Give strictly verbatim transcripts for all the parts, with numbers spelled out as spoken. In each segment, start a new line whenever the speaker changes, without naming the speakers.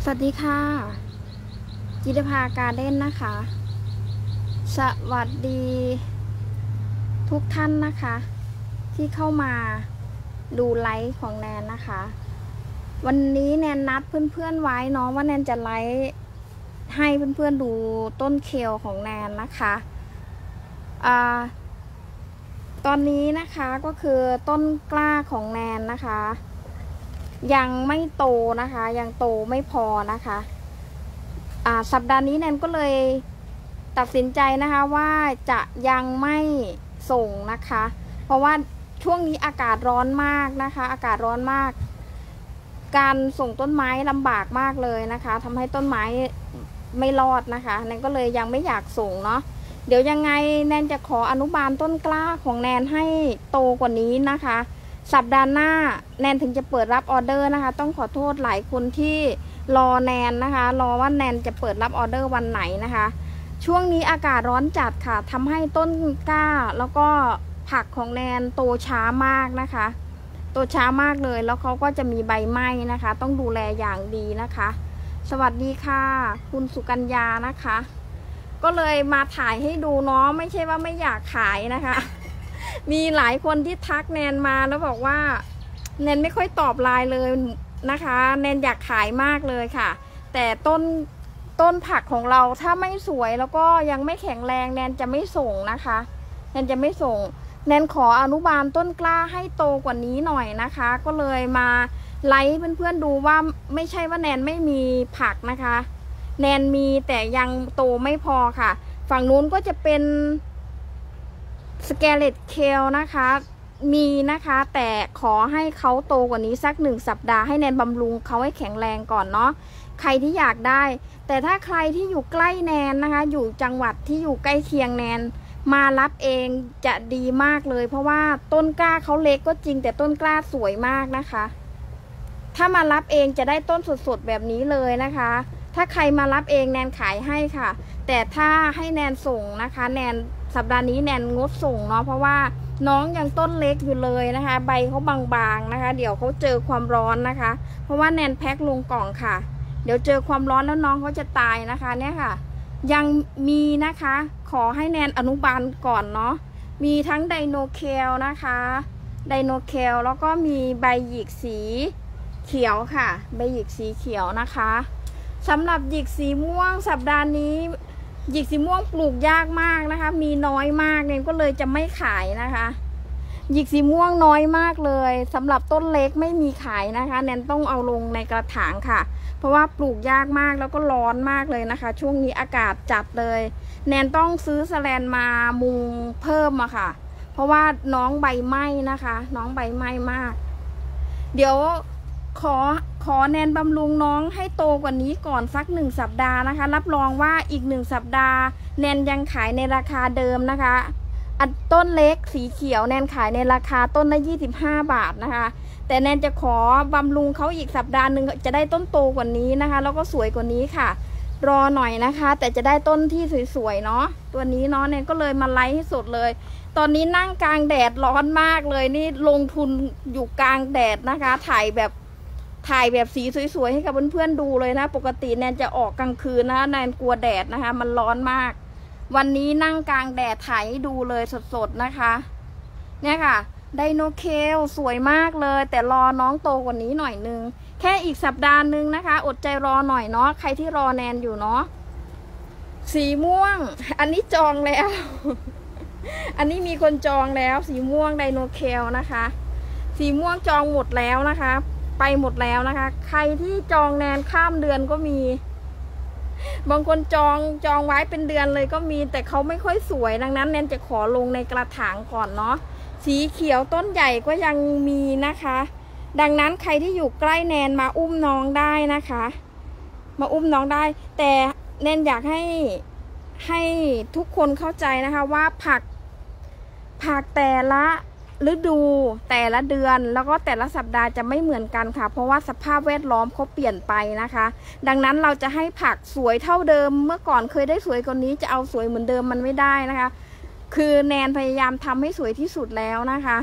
สวัสดีค่ะจิตภาการเด่นนะคะ สวัสดีทุกท่านนะคะ ที่เข้ามาดูไลฟ์ของแนนนะคะ วันนี้แนนนัดเพื่อนๆไว้เนาะว่าแนนจะไลฟ์ให้เพื่อนๆดูต้นเคลของแนนนะคะอ่าตอนนี้นะคะก็คือต้นกล้าของแนนนะคะยังไม่โตนะคะยังโตไม่พอนะคะอ่าสัปดาห์นี้แนนก็เลยตัดสินใจนะคะว่าจะยังไม่ส่งนะคะเพราะว่าช่วงนี้อากาศร้อนมากนะคะอากาศร้อนมากการส่งต้นไม้ลำบากมากเลยนะคะทำให้ต้นไม้ไม่รอดนะคะแนนก็เลยยังไม่อยากส่งเนาะเดี๋ยวยังไงแนนจะขออนุบาลต้นกล้าของแนนให้โตกว่านี้นะคะสัปดาห์หน้าแนนถึงจะเปิดรับออเดอร์นะคะต้องขอโทษหลายคนที่รอแนนนะคะรอว่าแนนจะเปิดรับออเดอร์วันไหนนะคะช่วงนี้อากาศร้อนจัดค่ะทำให้ต้นกล้าแล้วก็ผักของแนนโตช้ามากนะคะโตช้ามากเลยแล้วเขาก็จะมีใบไหม้นะคะต้องดูแลอย่างดีนะคะสวัสดีค่ะคุณสุกัญญานะคะก็เลยมาถ่ายให้ดูเนาะไม่ใช่ว่าไม่อยากขายนะคะมีหลายคนที่ทักแนนมาแล้วบอกว่าแนนไม่ค่อยตอบไลน์เลยนะคะแนนอยากขายมากเลยค่ะแต่ต้นต้นผักของเราถ้าไม่สวยแล้วก็ยังไม่แข็งแรงแนนจะไม่ส่งนะคะแนนจะไม่ส่งแนนขออนุบาลต้นกล้าให้โตกว่านี้หน่อยนะคะก็เลยมาไลฟ์เพื่อนๆดูว่าไม่ใช่ว่าแนนไม่มีผักนะคะแนนมีแต่ยังโตไม่พอค่ะฝั่งนู้นก็จะเป็นสเกเลตเคลนะคะมีนะคะแต่ขอให้เขาโตกว่านี้สักหนึ่งสัปดาห์ให้แนนบำรุงเขาให้แข็งแรงก่อนเนาะใครที่อยากได้แต่ถ้าใครที่อยู่ใกล้แนนนะคะอยู่จังหวัดที่อยู่ใกล้เคียงแนนมารับเองจะดีมากเลยเพราะว่าต้นกล้าเขาเล็กก็จริงแต่ต้นกล้าสวยมากนะคะถ้ามารับเองจะได้ต้นสดๆแบบนี้เลยนะคะถ้าใครมารับเองแนนขายให้ค่ะแต่ถ้าให้แนนส่งนะคะแนนสัปดาห์นี้แนนงดส่งเนาะเพราะว่าน้องยังต้นเล็กอยู่เลยนะคะใบเขาบางๆนะคะเดี๋ยวเขาเจอความร้อนนะคะเพราะว่าแนนแพ็คลงกล่องค่ะเดี๋ยวเจอความร้อนแล้วน้องเขาจะตายนะคะเนี่ยค่ะยังมีนะคะขอให้แนนอนุบาลก่อนเนาะมีทั้งไดโนเคลนะคะไดโนเคลแล้วก็มีใบหยิกสีเขียวค่ะใบหยิกสีเขียวนะคะสำหรับหยิกสีม่วงสัปดาห์นี้หยิกสีม่วงปลูกยากมากนะคะมีน้อยมากเนี่ยก็เลยจะไม่ขายนะคะหยิกสีม่วงน้อยมากเลยสำหรับต้นเล็กไม่มีขายนะคะแนนต้องเอาลงในกระถางค่ะเพราะว่าปลูกยากมากแล้วก็ร้อนมากเลยนะคะช่วงนี้อากาศจัดเลยแนนต้องซื้อแสแลนมามุงเพิ่มอะค่ะเพราะว่าน้องใบไหม้นะคะน้องใบไหม้มากเดี๋ยวขอขอแนนบำรุงน้องให้โตกว่านี้ก่อนสักหนึ่งสัปดาห์นะคะรับรองว่าอีกหนึ่งสัปดาห์แนนยังขายในราคาเดิมนะคะอันต้นเล็กสีเขียวแนนขายในราคาต้นละยี่สิบห้าบาทนะคะแต่แนนจะขอบำรุงเขาอีกสัปดาห์หนึ่งจะได้ต้นโตกว่านี้นะคะแล้วก็สวยกว่านี้ค่ะรอหน่อยนะคะแต่จะได้ต้นที่สวยๆเนาะตัวนี้เนาะแนนก็เลยมาไลฟ์ให้สดเลยตอนนี้นั่งกลางแดดร้อนมากเลยนี่ลงทุนอยู่กลางแดดนะคะถ่ายแบบถ่ายแบบสีสวยๆให้กับเพื่อนๆดูเลยนะปกติแนนจะออกกลางคืนนะแนนกลัวแดดนะคะมันร้อนมากวันนี้นั่งกลางแดดถ่ายให้ดูเลยสดๆนะคะเนี่ยค่ะไดโนเคลสวยมากเลยแต่รอน้องโตกว่านี้หน่อยนึงแค่อีกสัปดาห์นึงนะคะอดใจรอหน่อยเนาะใครที่รอแนนอยู่เนาะสีม่วงอันนี้จองแล้ว อันนี้มีคนจองแล้วสีม่วงไดโนเคลนะคะสีม่วงจองหมดแล้วนะคะไปหมดแล้วนะคะใครที่จองแนนข้ามเดือนก็มีบางคนจองจองไว้เป็นเดือนเลยก็มีแต่เขาไม่ค่อยสวยดังนั้นแนนจะขอลงในกระถางก่อนเนาะสีเขียวต้นใหญ่ก็ยังมีนะคะดังนั้นใครที่อยู่ใกล้แนนมาอุ้มน้องได้นะคะมาอุ้มน้องได้แต่แนนอยากให้ให้ทุกคนเข้าใจนะคะว่าผักผักแต่ละฤดูแต่ละเดือนแล้วก็แต่ละสัปดาห์จะไม่เหมือนกันค่ะเพราะว่าสภาพแวดล้อมเขาเปลี่ยนไปนะคะดังนั้นเราจะให้ผักสวยเท่าเดิมเมื่อก่อนเคยได้สวยกว่านี้จะเอาสวยเหมือนเดิมมันไม่ได้นะคะคือแนนพยายามทำให้สวยที่สุดแล้วนะคะ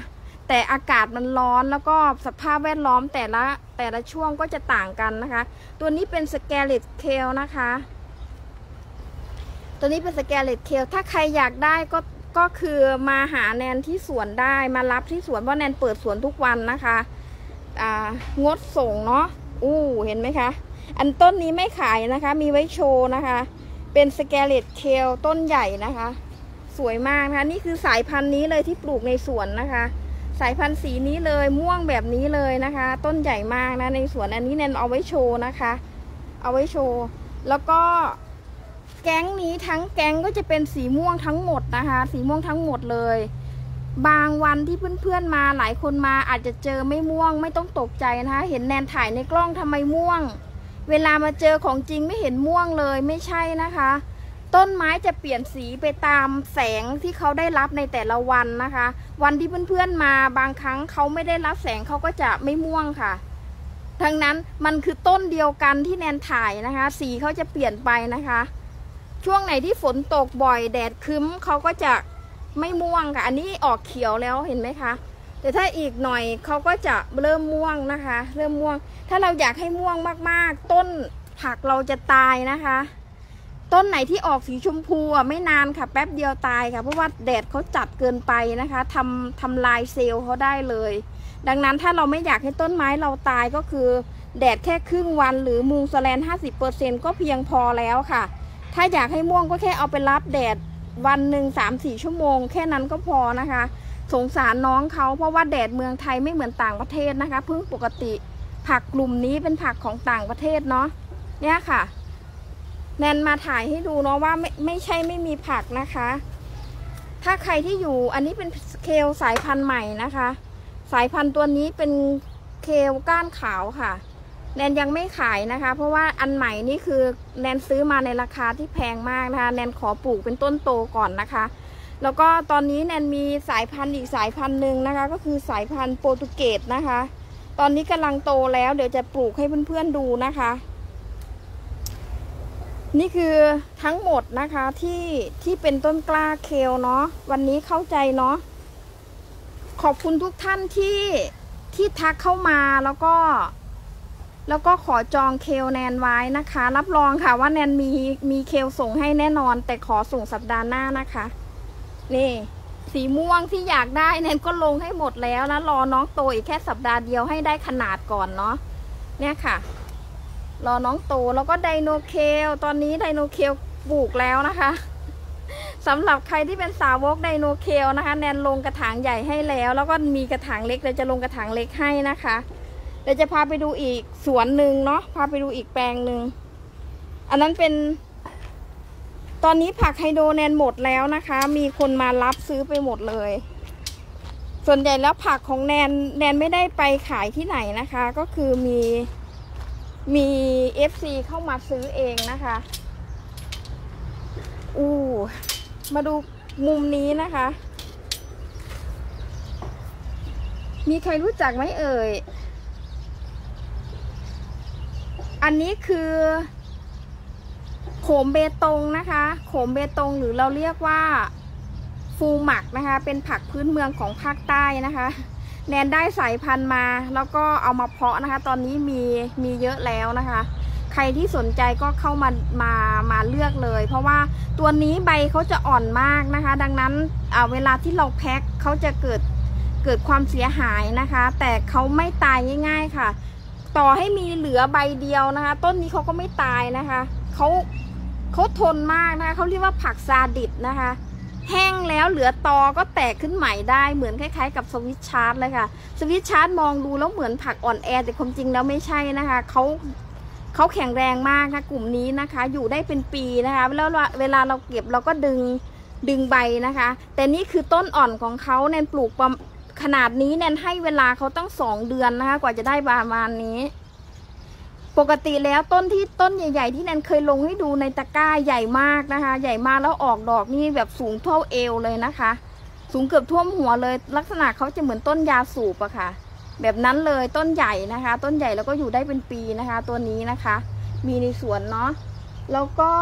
แต่อากาศมันร้อนแล้วก็สภาพแวดล้อมแต่ละแต่ละช่วงก็จะต่างกันนะคะ ตัวนี้เป็นสแกเลตเคลนะคะตัวนี้เป็นสแกเลตเคลถ้าใครอยากได้ก็ก็คือมาหาแนนที่สวนได้มารับที่สวนเพราะแนนเปิดสวนทุกวันนะคะอ่างดส่งเนาะอู้เห็นไหมคะอันต้นนี้ไม่ขายนะคะมีไว้โชว์นะคะเป็นสแกเลตเคลต้นใหญ่นะคะสวยมากนะคะนี่คือสายพันธุ์นี้เลยที่ปลูกในสวนนะคะสายพันธุ์สีนี้เลยม่วงแบบนี้เลยนะคะต้นใหญ่มากนะในสวนอันนี้แนนเอาไว้โชว์นะคะเอาไว้โชว์แล้วก็แก๊งนี้ทั้งแก๊งก็จะเป็นสีม่วงทั้งหมดนะคะสีม่วงทั้งหมดเลยบางวันที่เพื่อนๆมาหลายคนมาอาจจะเจอไม่ม่วงไม่ต้องตกใจนะคะเห็นแนนถ่ายในกล้องทำไมม่วงเวลามาเจอของจริงไม่เห็นม่วงเลยไม่ใช่นะคะต้นไม้จะเปลี่ยนสีไปตามแสงที่เขาได้รับในแต่ละวันนะคะวันที่เพื่อนๆมาบางครั้งเขาไม่ได้รับแสงเขาก็จะไม่ม่วงค่ะทั้งนั้นมันคือต้นเดียวกันที่แนนถ่ายนะคะสีเขาจะเปลี่ยนไปนะคะช่วงไหนที่ฝนตกบ่อยแดดครึ้มเขาก็จะไม่ม่วงค่ะอันนี้ออกเขียวแล้วเห็นไหมคะแต่ถ้าอีกหน่อยเขาก็จะเริ่มม่วงนะคะเริ่มม่วงถ้าเราอยากให้ม่วงมากๆต้นผักเราจะตายนะคะต้นไหนที่ออกสีชมพูอ่ะไม่นานค่ะแป๊บเดียวตายค่ะเพราะว่าแดดเขาจัดเกินไปนะคะทำทำลายเซลล์เขาได้เลยดังนั้นถ้าเราไม่อยากให้ต้นไม้เราตายก็คือแดดแค่ครึ่งวันหรือมุงสแลน ห้าสิบเปอร์เซ็นต์ ก็เพียงพอแล้วค่ะถ้าอยากให้ม่วงก็แค่เอาไปรับแดดวันหนึ่ง สามสี่ ชั่วโมงแค่นั้นก็พอนะคะสงสารน้องเขาเพราะว่าแดดเมืองไทยไม่เหมือนต่างประเทศนะคะเพิ่งปกติผักกลุ่มนี้เป็นผักของต่างประเทศเนาะเนี่ยค่ะแนนมาถ่ายให้ดูเนาะว่าไม่ไม่ใช่ไม่มีผักนะคะถ้าใครที่อยู่อันนี้เป็นเคลสายพันธุ์ใหม่นะคะสายพันธุ์ตัวนี้เป็นเคลก้านขาวค่ะแนนยังไม่ขายนะคะเพราะว่าอันใหม่นี่คือแนนซื้อมาในราคาที่แพงมากนะคะแนนขอปลูกเป็นต้นโตก่อนนะคะแล้วก็ตอนนี้แนนมีสายพันธุ์อีกสายพันธุ์หนึ่งนะคะก็คือสายพันธุ์โปรตุเกสนะคะตอนนี้กำลังโตแล้วเดี๋ยวจะปลูกให้เพื่อนๆดูนะคะนี่คือทั้งหมดนะคะที่ที่เป็นต้นกล้าเคลเนาะวันนี้เข้าใจเนาะขอบคุณทุกท่านที่ที่ทักเข้ามาแล้วก็แล้วก็ขอจองเคลแนนไว้นะคะรับรองค่ะว่าแนนมีมีเคลส่งให้แน่นอนแต่ขอส่งสัปดาห์หน้านะคะนี่สีม่วงที่อยากได้แนนก็ลงให้หมดแล้วนะรอน้องโตอีกแค่สัปดาห์เดียวให้ได้ขนาดก่อนเนาะเนี่ยค่ะรอน้องโตแล้วก็ไดโนเคลตอนนี้ไดโนเคลปลูกแล้วนะคะสำหรับใครที่เป็นสาวกไดโนเคลนะคะแนนลงกระถางใหญ่ให้แล้วแล้วก็มีกระถางเล็กเราจะลงกระถางเล็กให้นะคะเดี๋ยวจะพาไปดูอีกสวนหนึ่งเนาะพาไปดูอีกแปลงหนึ่งอันนั้นเป็นตอนนี้ผักไฮโดรแนนหมดแล้วนะคะมีคนมารับซื้อไปหมดเลยส่วนใหญ่แล้วผักของแนนแนนไม่ได้ไปขายที่ไหนนะคะก็คือมีมี เอฟ ซี เข้ามาซื้อเองนะคะอู้มาดูมุมนี้นะคะมีใครรู้จักไหมเอ่ยอันนี้คือโขมเบตงนะคะโขมเบตงหรือเราเรียกว่าฟูหมักนะคะเป็นผักพื้นเมืองของภาคใต้นะคะแนนได้สายพันธุ์มาแล้วก็เอามาเพาะนะคะตอนนี้มีมีเยอะแล้วนะคะใครที่สนใจก็เข้ามามามาเลือกเลยเพราะว่าตัวนี้ใบเขาจะอ่อนมากนะคะดังนั้นเวลาที่เราแพ็คเขาจะเกิดเกิดความเสียหายนะคะแต่เขาไม่ตายง่ายๆค่ะต่อให้มีเหลือใบเดียวนะคะต้นนี้เขาก็ไม่ตายนะคะเขาเขาทนมากนะคะเขาเรียกว่าผักซาดิสนะคะแห้งแล้วเหลือตอก็แตกขึ้นใหม่ได้เหมือนคล้ายๆกับสวิตชาร์ดเลยค่ะสวิตชาร์ดมองดูแล้วเหมือนผักอ่อนแอแต่ความจริงแล้วไม่ใช่นะคะเขาเขาแข็งแรงมากนะกลุ่มนี้นะคะอยู่ได้เป็นปีนะคะแล้วเวลาเราเก็บเราก็ดึงดึงใบนะคะแต่นี่คือต้นอ่อนของเขาแนนปลูกขนาดนี้แนนให้เวลาเขาตั้งสองเดือนนะคะกว่าจะได้ประมาณนี้ปกติแล้วต้นที่ต้นใหญ่ๆที่แนนเคยลงให้ดูในตะกร้าใหญ่มากนะคะใหญ่มากแล้วออกดอกนี่แบบสูงเท่าเอวเลยนะคะสูงเกือบท่วมหัวเลยลักษณะเขาจะเหมือนต้นยาสูบอะค่ะแบบนั้นเลยต้นใหญ่นะคะต้นใหญ่แล้วก็อยู่ได้เป็นปีนะคะตัวนี้นะคะมีในสวนเนาะแล้วก็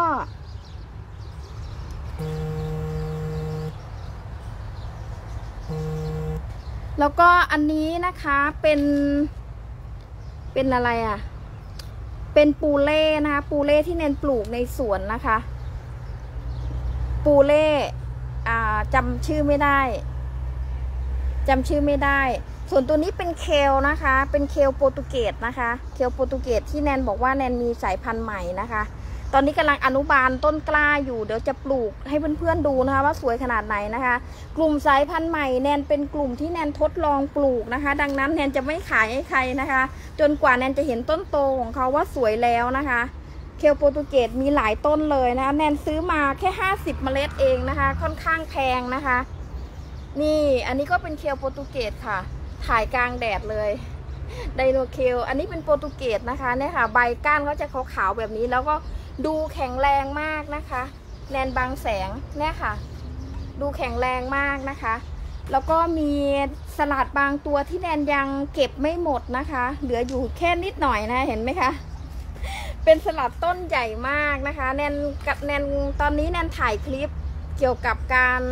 แล้วก็อันนี้นะคะเป็นเป็นอะไรอ่ะเป็นปูเล่นะคะปูเล่ที่แนนปลูกในสวนนะคะปูเล่อ่าจำชื่อไม่ได้จำชื่อไม่ได้ส่วนตัวนี้เป็นเคลนะคะเป็นเคลโปรตุเกสนะคะเคลโปรตุเกสที่แนนบอกว่าแนนมีสายพันธุ์ใหม่นะคะตอนนี้กำลังอนุบาลต้นกล้าอยู่เดี๋ยวจะปลูกให้เพื่อนๆดูนะคะว่าสวยขนาดไหนนะคะกลุ่มสายพันธุ์ใหม่แนนเป็นกลุ่มที่แนนทดลองปลูกนะคะดังนั้นแนนจะไม่ขายให้ใครนะคะจนกว่าแนนจะเห็นต้นโตของเขาว่าสวยแล้วนะคะเคลโปรตุเกสมีหลายต้นเลยนะคะแนนซื้อมาแค่ห้าสิบเมล็ดเองนะคะค่อนข้างแพงนะคะนี่อันนี้ก็เป็นเคลโปรตุเกสค่ะถ่ายกลางแดดเลยไดโนเคลอันนี้เป็นโปรตุเกสนะคะเนี่ยค่ะใบก้านเขาจะขาวๆแบบนี้แล้วก็ดูแข็งแรงมากนะคะแนนบางแสงเนี่ยค่ะดูแข็งแรงมากนะคะแล้วก็มีสลัดบางตัวที่แนนยังเก็บไม่หมดนะคะเหลืออยู่แค่นิดหน่อยนะเห็นไหมคะเป็นสลัดต้นใหญ่มากนะคะแนนกับแนนตอนนี้แนนถ่ายคลิปเกี่ยวกับการ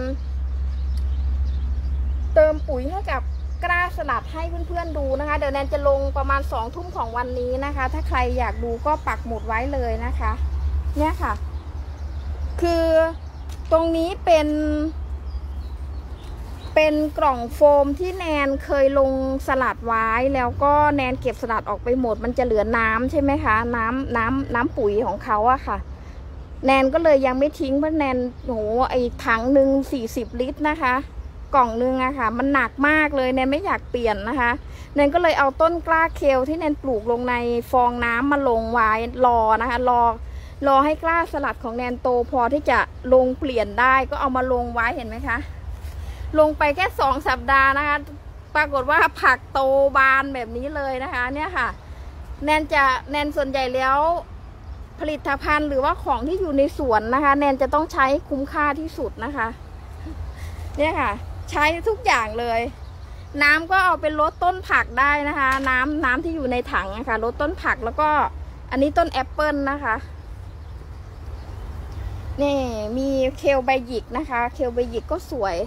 เติมปุ๋ยให้กับกล้าสลัดให้เพื่อนๆดูนะคะเดี๋ยวแนนจะลงประมาณสองทุ่มของวันนี้นะคะถ้าใครอยากดูก็ปักหมุดไว้เลยนะคะเนี่ยค่ะคือตรงนี้เป็นเป็นกล่องโฟมที่แนนเคยลงสลัดไว้แล้วก็แนนเก็บสลัดออกไปหมดมันจะเหลือน้ำใช่ไหมคะน้ำน้ำน้ำปุ๋ยของเขาอะค่ะแนนก็เลยยังไม่ทิ้งเพราะแนนโหไอถังหนึ่งสี่สิบลิตรนะคะกล่องนึงอะค่ะมันหนักมากเลยแนนไม่อยากเปลี่ยนนะคะแนนก็เลยเอาต้นกล้าเคลที่แนนปลูกลงในฟองน้ำมาลงไว้รอนะคะรอรอให้กล้าสลัดของแนนโตพอที่จะลงเปลี่ยนได้ก็เอามาลงไว้เห็นไหมคะลงไปแค่สองสัปดาห์นะคะปรากฏว่าผักโตบานแบบนี้เลยนะคะเนี่ยค่ะแนนจะแนนส่วนใหญ่แล้วผลิตภัณฑ์หรือว่าของที่อยู่ในสวนนะคะแนนจะต้องใช้คุ้มค่าที่สุดนะคะเนี่ยค่ะใช้ทุกอย่างเลยน้ำก็เอาเป็นลดต้นผักได้นะคะน้ำน้ำที่อยู่ในถังนะคะลดต้นผักแล้วก็อันนี้ต้นแอปเปิลนะคะนี่มีเคลใบหยิกนะคะเคลใบหยิกก็สวย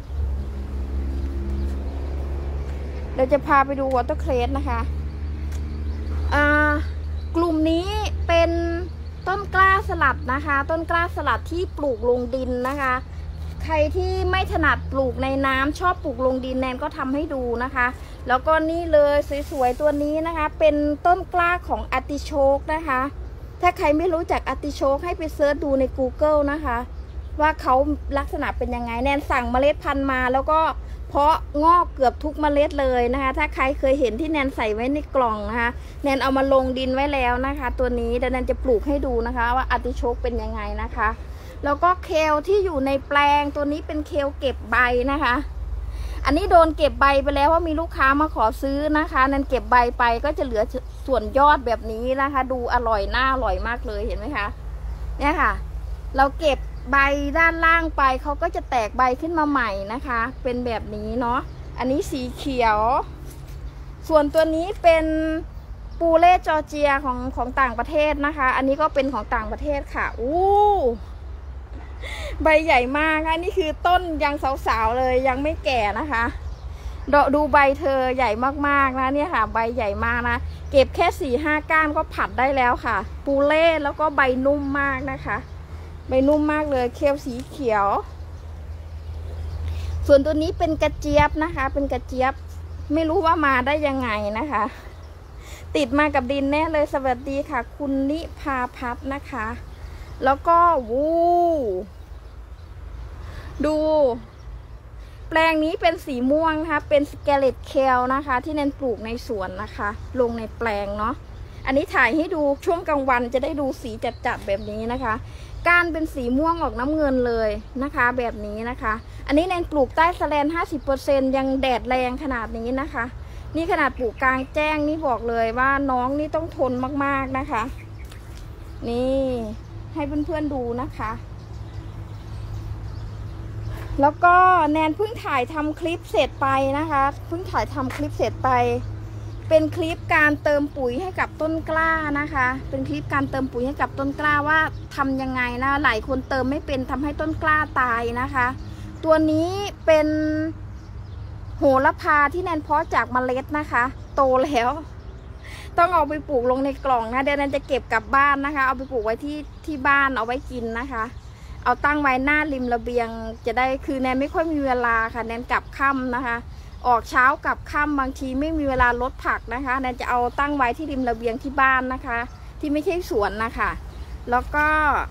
เดี๋ยวจะพาไปดูวอเตอร์เครสนะคะอ่ากลุ่มนี้เป็นต้นกล้าสลัดนะคะต้นกล้าสลัดที่ปลูกลงดินนะคะใครที่ไม่ถนัดปลูกในน้ำชอบปลูกลงดินแนนก็ทำให้ดูนะคะแล้วก็นี่เลยสวยๆตัวนี้นะคะเป็นต้นกล้าของอาร์ติโชกนะคะถ้าใครไม่รู้จักอาร์ติโชกให้ไปเซิร์ชดูใน กูเกิล นะคะว่าเขาลักษณะเป็นยังไงแนนสั่งเมล็ดพันธุ์มาแล้วก็เพาะงอกเกือบทุกเมล็ดเลยนะคะถ้าใครเคยเห็นที่แนนใส่ไว้ในกล่องนะคะแนนเอามาลงดินไว้แล้วนะคะตัวนี้เดี๋ยวแนนจะปลูกให้ดูนะคะว่าอาร์ติโชกเป็นยังไงนะคะแล้วก็เคลที่อยู่ในแปลงตัวนี้เป็นเคลเก็บใบนะคะอันนี้โดนเก็บใบไปแล้วว่ามีลูกค้ามาขอซื้อนะคะแนนเก็บใบไปก็จะเหลือส่วนยอดแบบนี้นะคะดูอร่อยน่าอร่อยมากเลยเห็นไหมคะเนี่ยค่ะเราเก็บใบด้านล่างไปเขาก็จะแตกใบขึ้นมาใหม่นะคะเป็นแบบนี้เนาะอันนี้สีเขียวส่วนตัวนี้เป็นปูเล่จอร์เจียของของต่างประเทศนะคะอันนี้ก็เป็นของต่างประเทศค่ะอู้ใบใหญ่มากค่ะนี่คือต้นยังสาวๆเลยยังไม่แก่นะคะดูใบเธอใหญ่มากๆนะเนี่ยค่ะใบใหญ่มากนะเก็บแค่สี่ห้าก้านก็ผัดได้แล้วค่ะปูเล่แล้วก็ใบนุ่มมากนะคะใบนุ่มมากเลยเคลสีเขียวส่วนตัวนี้เป็นกระเจี๊ยบนะคะเป็นกระเจี๊ยบไม่รู้ว่ามาได้ยังไงนะคะติดมากับดินแน่เลยสวัสดีค่ะคุณนิพาพัฒน์นะคะแล้วก็วูดูแปลงนี้เป็นสีม่วงนะคะเป็นสเกเลตเคลนะคะที่แนนปลูกในสวนนะคะลงในแปลงเนาะอันนี้ถ่ายให้ดูช่วงกลางวันจะได้ดูสีจัดๆแบบนี้นะคะก้านเป็นสีม่วงออกน้ำเงินเลยนะคะแบบนี้นะคะอันนี้แนนปลูกใต้สแลน ห้าสิบเปอร์เซ็นต์ ยังแดดแรงขนาดนี้นะคะนี่ขนาดปลูกกลางแจ้งนี่บอกเลยว่าน้องนี่ต้องทนมากๆนะคะนี่ให้เพื่อนๆดูนะคะแล้วก็แนนเพิ่งถ่ายทำคลิปเสร็จไปนะคะเพิ่งถ่ายทำคลิปเสร็จไปเป็นคลิปการเติมปุ๋ยให้กับต้นกล้านะคะเป็นคลิปการเติมปุ๋ยให้กับต้นกล้าว่าทำยังไงนะหลายคนเติมไม่เป็นทำให้ต้นกล้าตายนะคะตัวนี้เป็นโหระพาที่แนนเพาะจากเมล็ดนะคะ โตแล้วต้องเอาไปปลูกลงในกล่องนะเดี๋ยวแนนจะเก็บกลับบ้านนะคะเอาไปปลูกไว้ที่ที่บ้านเอาไว้กินนะคะเอาตั้งไว้หน้าริมระเบียงจะได้คือแนนไม่ค่อยมีเวลาค่ะแนนกลับค่ำนะคะ ออกเช้ากลับค่ำบางทีไม่มีเวลาลดผักนะคะแนนจะเอาตั้งไว้ที่ริมระเบียงที่บ้านนะคะ ที่ไม่ใช่สวนนะคะแล้วก็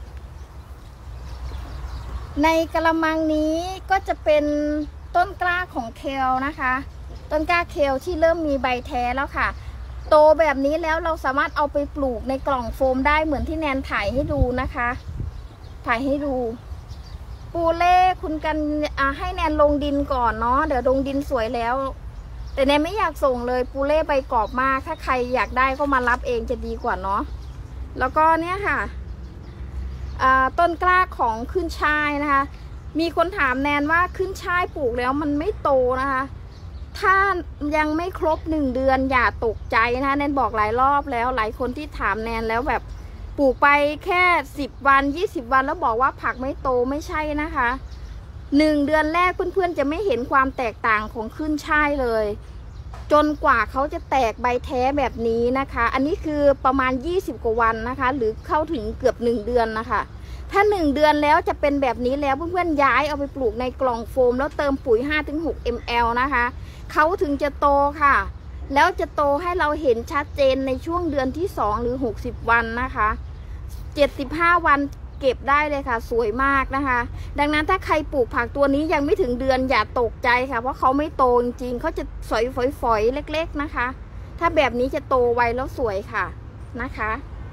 ในกระมังนี้ก็จะเป็นต้นกล้าของเคลนะคะต้นกล้าเคลที่เริ่มมีใบแท้แล้วค่ะโตแบบนี้แล้วเราสามารถเอาไปปลูกในกล่องโฟมได้เหมือนที่แนนถ่ายให้ดูนะคะถ่ายให้ดูปูเล่คุณกันให้แนนลงดินก่อนเนาะเดี๋ยวลงดินสวยแล้วแต่แนนไม่อยากส่งเลยปูเล่ใบกรอบมากถ้าใครอยากได้ก็มารับเองจะดีกว่าเนาะแล้วก็เนี่ยค่ะต้นกล้าของขึ้นช่ายนะคะมีคนถามแนนว่าขึ้นช่ายปลูกแล้วมันไม่โตนะคะถ้ายังไม่ครบหนึ่งเดือนอย่าตกใจนะแนนบอกหลายรอบแล้วหลายคนที่ถามแนนแล้วแบบปลูกไปแค่สิบวันยี่สิบวันแล้วบอกว่าผักไม่โตไม่ใช่นะคะหนึ่งเดือนแรกเพื่อนๆจะไม่เห็นความแตกต่างของขึ้นช่ายเลยจนกว่าเขาจะแตกใบแท้แบบนี้นะคะอันนี้คือประมาณยี่สิบกว่าวันนะคะหรือเข้าถึงเกือบหนึ่งเดือนนะคะถ้าหนึ่งเดือนแล้วจะเป็นแบบนี้แล้วเพื่อนๆย้ายเอาไปปลูกในกล่องโฟมแล้วเติมปุ๋ย ห้าถึงหก มิลลิลิตร นะคะเขาถึงจะโตค่ะแล้วจะโตให้เราเห็นชัดเจนในช่วงเดือนที่สองหรือหกสิบวันนะคะเจ็ดสิบห้าวันเก็บได้เลยค่ะสวยมากนะคะดังนั้นถ้าใครปลูกผักตัวนี้ยังไม่ถึงเดือนอย่าตกใจค่ะเพราะเขาไม่โตจริงๆเขาจะสอยฝอยๆเล็กๆนะคะถ้าแบบนี้จะโตไวแล้วสวยค่ะนะคะ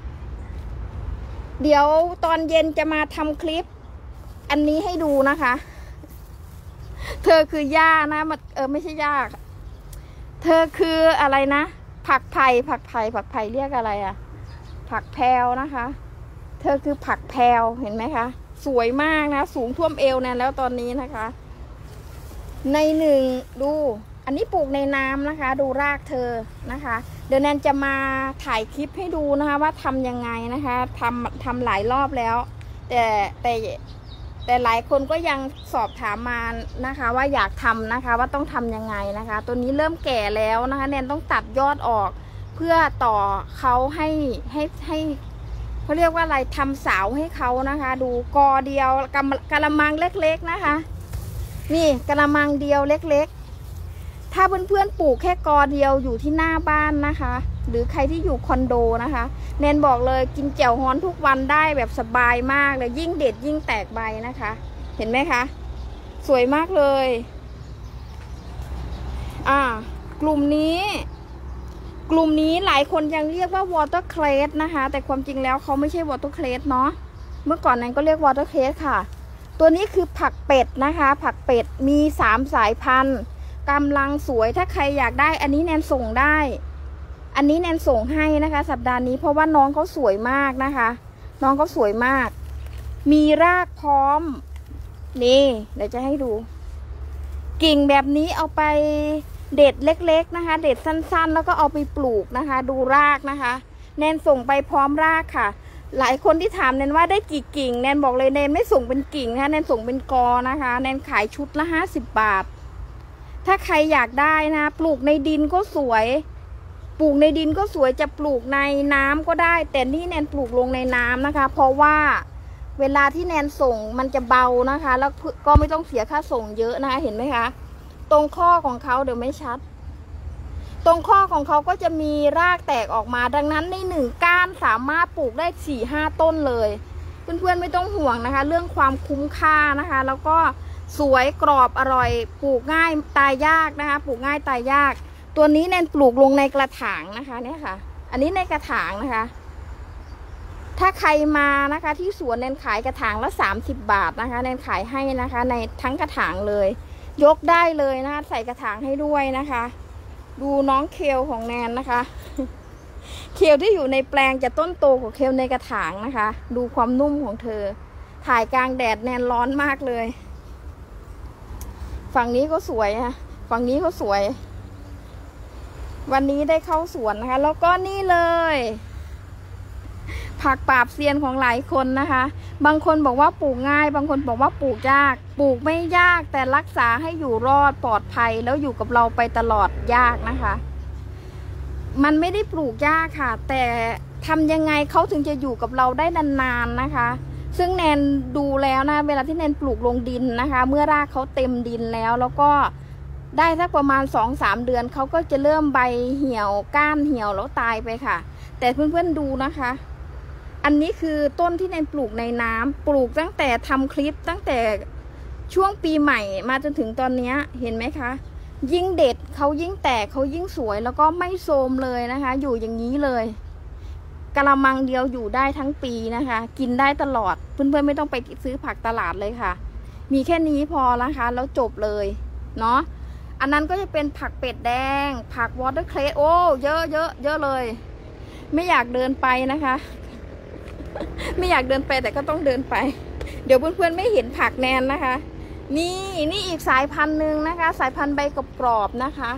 เดี๋ยวตอนเย็นจะมาทำคลิปอันนี้ให้ดูนะคะเธอคือย่านะเออไม่ใช่ย่าเธอคืออะไรนะผักไผ่ผักไผ่ผักไผ่เรียกอะไรอะผักแพรวนะคะเธอคือผักแพรวเห็นไหมคะสวยมากนะสูงท่วมเอวนะแล้วตอนนี้นะคะในหนึ่งดูอันนี้ปลูกในน้ำนะคะดูรากเธอนะคะเดี๋ยวแนนจะมาถ่ายคลิปให้ดูนะคะว่าทำยังไงนะคะทำทำหลายรอบแล้วแต่แต่แต่หลายคนก็ยังสอบถามมานะคะว่าอยากทำนะคะว่าต้องทำยังไงนะคะตัวนี้เริ่มแก่แล้วนะคะแนนต้องตัดยอดออกเพื่อต่อเขาให้ให้ให้เขาเรียกว่าอะไรทำเสาให้เขานะคะดูกอเดียวกำกะละมังเล็กๆนะคะนี่กะละมังเดียวเล็กๆถ้าเพื่อนๆปลูกแค่กอเดียวอยู่ที่หน้าบ้านนะคะหรือใครที่อยู่คอนโดนะคะแนนบอกเลยกินแจ่วฮ้อนทุกวันได้แบบสบายมากเลยยิ่งเด็ดยิ่งแตกใบนะคะเห็นไหมคะสวยมากเลยอ่ากลุ่มนี้กลุ่มนี้หลายคนยังเรียกว่าวอเตอร์เครสนะคะแต่ความจริงแล้วเขาไม่ใช่วอเตอร์เครสเนาะเมื่อก่อนนั้นก็เรียกวอเตอร์เครสค่ะตัวนี้คือผักเป็ดนะคะผักเป็ดมีสามสายพันธุ์กำลังสวยถ้าใครอยากได้อันนี้แนนส่งได้อันนี้แนนส่งให้นะคะสัปดาห์นี้เพราะว่าน้องเขาสวยมากนะคะน้องเขาสวยมากมีรากพร้อมนี่เดี๋ยวจะให้ดูกิ่งแบบนี้เอาไปเด็ดเล็กๆนะคะเด็ดสั้นๆแล้วก็เอาไปปลูกนะคะดูรากนะคะแนนส่งไปพร้อมรากค่ะหลายคนที่ถามแนนว่าได้กี่กิ่งแนนบอกเลยแนนไม่ส่งเป็นกิ่งนะคะแนนส่งเป็นกอนะคะแนนขายชุดละห้าสิบบาทถ้าใครอยากได้นะปลูกในดินก็สวยปลูกในดินก็สวยจะปลูกในน้ำก็ได้แต่นี่แนนปลูกลงในน้ำนะคะเพราะว่าเวลาที่แนนส่งมันจะเบานะคะแล้วก็ไม่ต้องเสียค่าส่งเยอะนะคะเห็นไหมคะตรงข้อของเขาเดี๋ยวไม่ชัดตรงข้อของเขาก็จะมีรากแตกออกมาดังนั้นในหนึ่งก้านสามารถปลูกได้สี่ห้าต้นเลยเพื่อนๆไม่ต้องห่วงนะคะเรื่องความคุ้มค่านะคะแล้วก็สวยกรอบอร่อยปลูกง่ายตายยากนะคะปลูกง่ายตายยากตัวนี้แนนปลูกลงในกระถางนะคะเนี่ยค่ะอันนี้ในกระถางนะคะถ้าใครมานะคะที่สวนแนนขายกระถางละสามสิบบาทนะคะแนนขายให้นะคะในทั้งกระถางเลยยกได้เลยนะคะใส่กระถางให้ด้วยนะคะดูน้องเคลของแนนนะคะเคลที่อยู่ในแปลงจะต้นโตกว่าเคลในกระถางนะคะดูความนุ่มของเธอถ่ายกลางแดดแนนร้อนมากเลยฝั่งนี้ก็สวยค่ะฝั่งนี้ก็สวยวันนี้ได้เข้าสวนนะคะแล้วก็นี่เลยผักปราบเซียนของหลายคนนะคะ บางคนบอกว่าปลูกง่ายบางคนบอกว่าปลูกยากปลูกไม่ยากแต่รักษาให้อยู่รอดปลอดภัยแล้วอยู่กับเราไปตลอดยากนะคะมันไม่ได้ปลูกยากค่ะแต่ทำยังไงเขาถึงจะอยู่กับเราได้นานๆนะคะซึ่งแนนดูแล้วนะเวลาที่แนนปลูกลงดินนะคะเมื่อรากเขาเต็มดินแล้วแล้วก็ได้สักประมาณ สองสาม เดือนเขาก็จะเริ่มใบเหี่ยวก้านเหี่ยวแล้วตายไปค่ะแต่เพื่อนๆดูนะคะอันนี้คือต้นที่แนนปลูกในน้ำปลูกตั้งแต่ทำคลิปตั้งแต่ช่วงปีใหม่มาจนถึงตอนนี้เห็นไหมคะยิ่งเด็ดเขายิ่งแตกเขายิ่งสวยแล้วก็ไม่โทรมเลยนะคะอยู่อย่างนี้เลยกะละมังเดียวอยู่ได้ทั้งปีนะคะกินได้ตลอดเพื่อนๆไม่ต้องไปซื้อผักตลาดเลยค่ะมีแค่นี้พอนะคะแล้วจบเลยเนาะอันนั้นก็จะเป็นผักเป็ดแดงผักวอเตอร์เครสโอ้เยอะเยอะเยอะเลยไม่อยากเดินไปนะคะไม่อยากเดินไปแต่ก็ต้องเดินไปเดี๋ยวเพื่อนๆไม่เห็นผักแนนนะคะนี่นี่อีกสายพันธุ์หนึ่งนะคะสายพันธุ์ใบกรอบๆนะคะ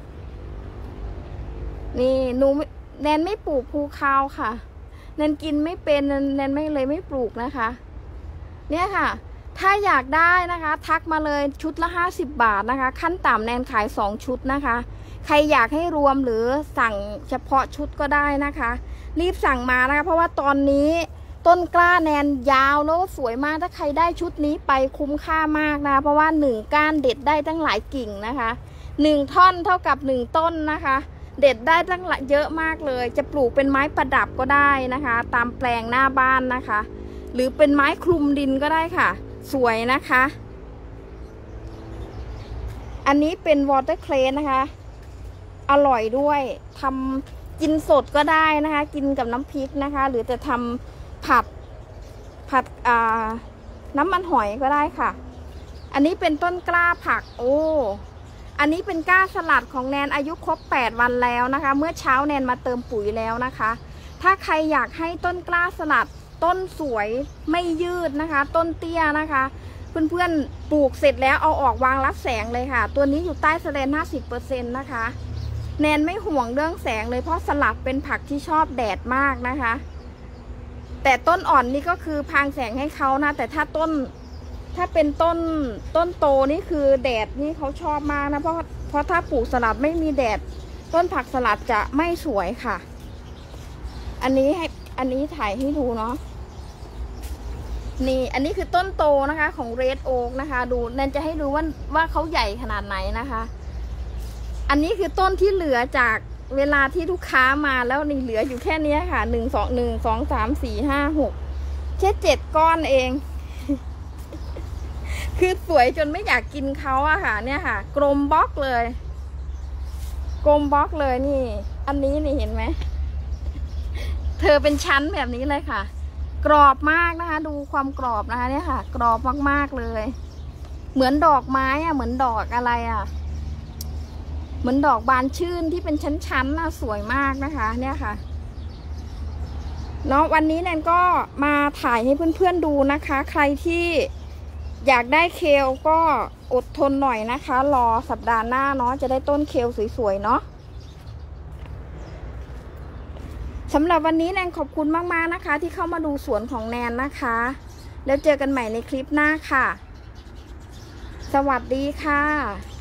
นี่หนูแนนไม่ปลูกภูคาวค่ะแนนกินไม่เป็นแนนไม่เลยไม่ปลูกนะคะเนี่ยค่ะถ้าอยากได้นะคะทักมาเลยชุดละห้าสิบบาทนะคะขั้นต่ำแนนขายสองชุดนะคะใครอยากให้รวมหรือสั่งเฉพาะชุดก็ได้นะคะรีบสั่งมานะคะเพราะว่าตอนนี้ต้นกล้าแนนยาวแล้วสวยมากถ้าใครได้ชุดนี้ไปคุ้มค่ามากนะเพราะว่าหนึ่งก้านเด็ดได้ตั้งหลายกิ่งนะคะหนึ่งท่อนเท่ากับหนึ่งต้นนะคะเด็ดได้ตั้งเยอะมากเลยจะปลูกเป็นไม้ประดับก็ได้นะคะตามแปลงหน้าบ้านนะคะหรือเป็นไม้คลุมดินก็ได้ค่ะสวยนะคะอันนี้เป็นวอเตอร์เครสนะคะอร่อยด้วยทำกินสดก็ได้นะคะกินกับน้ำพริกนะคะหรือจะทำผัดผัดอ่าน้ำมันหอยก็ได้ค่ะอันนี้เป็นต้นกล้าผักโอ้อันนี้เป็นกล้าสลัดของแนนอายุครบแปดวันแล้วนะคะเมื่อเช้าแนนมาเติมปุ๋ยแล้วนะคะถ้าใครอยากให้ต้นกล้าสลัดต้นสวยไม่ยืดนะคะต้นเตี้ยนะคะเพื่อนๆปลูกเสร็จแล้วเอาออกวางรับแสงเลยค่ะตัวนี้อยู่ใต้แสลน ห้าสิบเปอร์เซ็นต์ นะคะแนนไม่ห่วงเรื่องแสงเลยเพราะสลัดเป็นผักที่ชอบแดดมากนะคะแต่ต้นอ่อนนี่ก็คือพรางแสงให้เขานะแต่ถ้าต้นถ้าเป็นต้นต้นโตนี่คือแดดนี่เขาชอบมากนะเพราะเพราะถ้าปลูกสลัดไม่มีแดดต้นผักสลัดจะไม่สวยค่ะอันนี้ให้อันนี้ถ่ายให้ดูเนาะนี่อันนี้คือต้นโตนะคะของเรดโอ๊กนะคะดูแนนจะให้ดูว่าว่าเขาใหญ่ขนาดไหนนะคะอันนี้คือต้นที่เหลือจากเวลาที่ลูกค้ามาแล้วนี่เหลืออยู่แค่นี้ค่ะหนึ่งสองหนึ่งสองสามสี่ห้าหกแค่เจ็ดก้อนเอง คือสวยจนไม่อยากกินเขาอะค่ะเนี่ยค่ะกลมบล็อกเลยกลมบล็อกเลยนี่อันนี้นี่เห็นไหมเธอเป็นชั้นแบบนี้เลยค่ะกรอบมากนะคะดูความกรอบนะคะเนี่ยค่ะกรอบมากๆเลยเหมือนดอกไม้อะเหมือนดอกอะไรอะเหมือนดอกบานชื่นที่เป็นชั้นๆนะสวยมากนะคะเนี่ยค่ะเนาะวันนี้แนนก็มาถ่ายให้เพื่อนๆดูนะคะใครที่อยากได้เคลก็อดทนหน่อยนะคะรอสัปดาห์หน้าเนาะจะได้ต้นเคลสวยๆเนาะสำหรับวันนี้แนนขอบคุณมากๆนะคะที่เข้ามาดูสวนของแนนนะคะแล้วเจอกันใหม่ในคลิปหน้าค่ะสวัสดีค่ะ